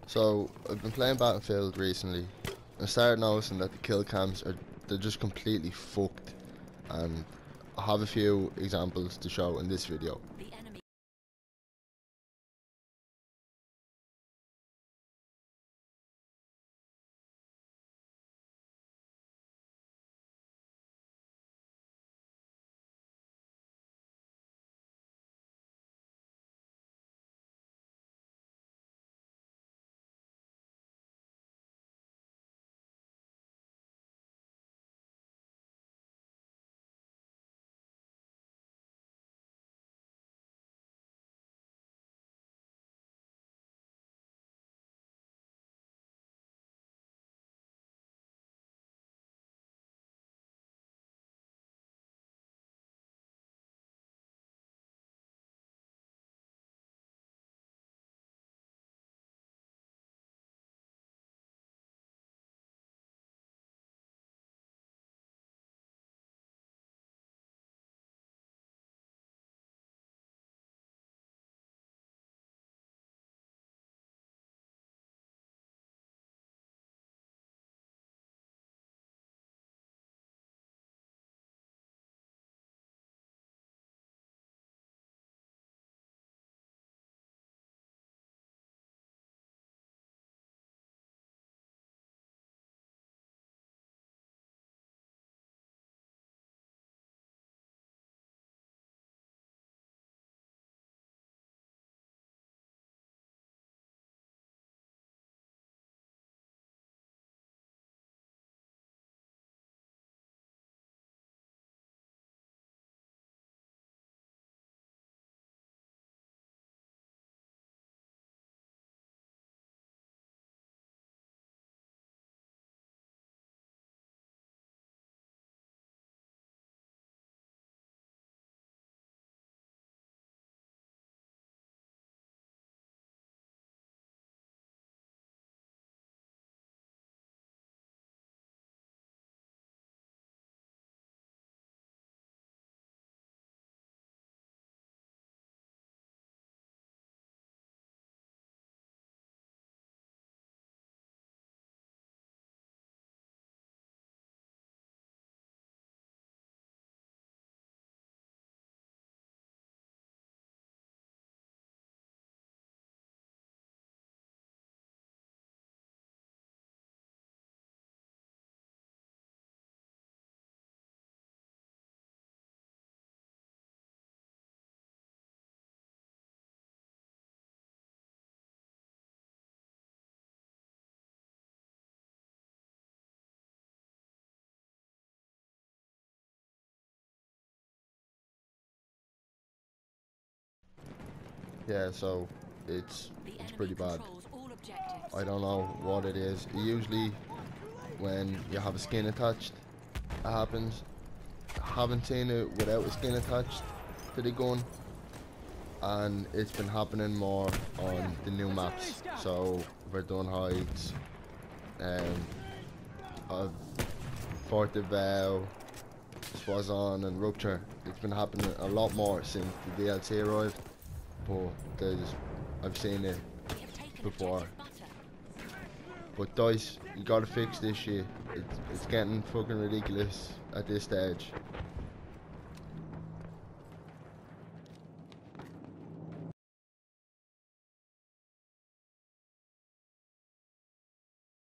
So I've been playing Battlefield recently. I started noticing that the kill cams they're just completely fucked, and I have a few examples to show in this video. Yeah, so it's pretty bad. I don't know what it is. Usually when you have a skin attached, it happens. I haven't seen it without a skin attached to the gun, and it's been happening more on the new maps. So Verdun Heights, uh, Fort de Vow, Swazon and Rupture. It's been happening a lot more since the DLC arrived, but I've seen it before. But DICE, you gotta fix this shit. It's getting fucking ridiculous at this stage.